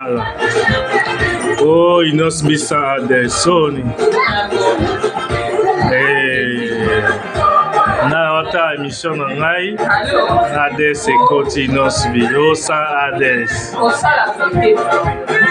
Oh, innos'b Saturday, Sony. Na wata émission na ngai Ades ekoti innos'b. Oh, ça Ades.